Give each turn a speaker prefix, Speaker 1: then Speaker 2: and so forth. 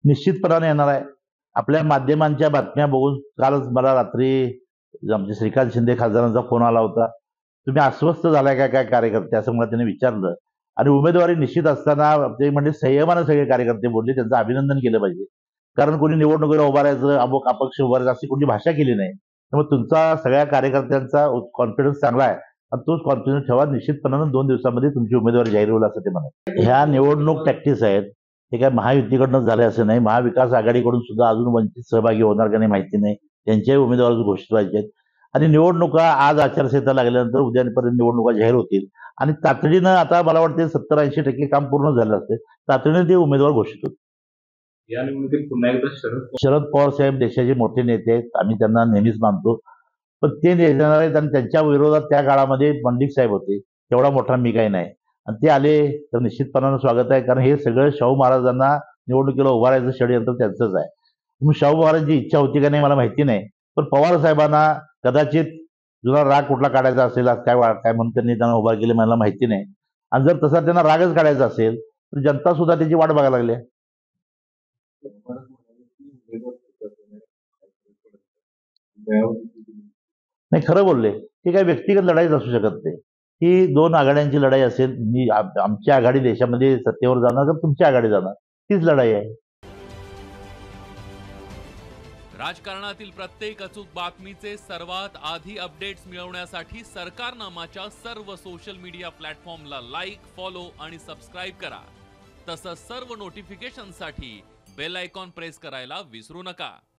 Speaker 1: निश्चितपणाने येणार आहे. आपल्या माध्यमांच्या बातम्या बघून कालच मला रात्री आमचे श्रीकांत शिंदे खासदारांचा फोन आला होता. तुम्ही अस्वस्थ झालाय का काय कार्यकर्ते, असं मला त्यांनी विचारलं. आणि उमेदवारी निश्चित असताना ते म्हणजे संयमानं सगळे कार्यकर्ते बोलले. त्यांचं अभिनंदन केलं पाहिजे. कारण कोणी निवडणुकीला उभा राहायचं, अमुक अपक्ष उभा राहायचं अशी कुठली भाषा केली नाही. त्यामुळे तुमचा सगळ्या कार्यकर्त्यांचा कॉन्फिडन्स चांगला आहे आणि तोच कॉन्फिडन्स ठेवा. निश्चितपणानं 2 दिवसामध्ये तुमची उमेदवारी जाहीर होईल असं ते म्हणाले. ह्या निवडणूक टॅक्टिस आहेत. हे काय महायुतीकडनं झाले असं नाही. महाविकास आघाडीकडून सुद्धा अजून वंचित सहभागी होणार का नाही माहिती नाही. त्यांच्याही उमेदवार घोषित व्हायचे आहेत. आणि निवडणुका आज आचारसंहिता लागल्यानंतर उद्यापर्यंत निवडणुका जाहीर होतील आणि तातडीनं आता मला वाटते 70-80% काम पूर्ण झालं असते. तातडीनं ते उमेदवार घोषित होतील.
Speaker 2: या निवडणुकीत पुन्हा एकदा
Speaker 1: शरद पवार साहेब देशाचे मोठे नेते आहेत. आम्ही त्यांना नेहमीच मानतो. पण ते येणार आहेत आणि त्यांच्या विरोधात त्या काळामध्ये पंडित साहेब होते. तेवढा मोठा मी काही नाही. आणि ते आले तर निश्चितपणानं स्वागत आहे. कारण हे सगळं शाहू महाराजांना निवडणुकीला उभा राहायचं षडयंत्र त्यांचंच आहे. मग शाहू महाराजांची इच्छा होती का नाही मला माहिती नाही. पण पवार साहेबांना कदाचित जुना राग कुठला काढायचा असेल, आज काय काय म्हणून त्यांनी त्यांना उभा केले मला माहिती नाही. आणि जर तसा त्यांना रागच काढायचा असेल तर जनता सुद्धा त्याची वाट बघायला लागली. नाही, खरं बोलले. ही काही व्यक्तिगत लढाईच असू शकत नाही. ही 2 आघाड्यांची लढाई असेल. आमची आघाडी देशामध्ये सत्तेवर जाणार तर तुमची आघाडी जाणार. तीच लढाई आहे.
Speaker 3: राजकारणातील प्रत्येक अचूक बातमीचे सर्वात आधी अपडेट्स मिळवण्यासाठी सरकारनामाच्या सर्व सोशल मीडिया प्लॅटफॉर्मला लाईक, फॉलो आणि सबस्क्राईब करा. तसंच सर्व नोटिफिकेशनसाठी बेल आयकॉन प्रेस करायला विसरू नका.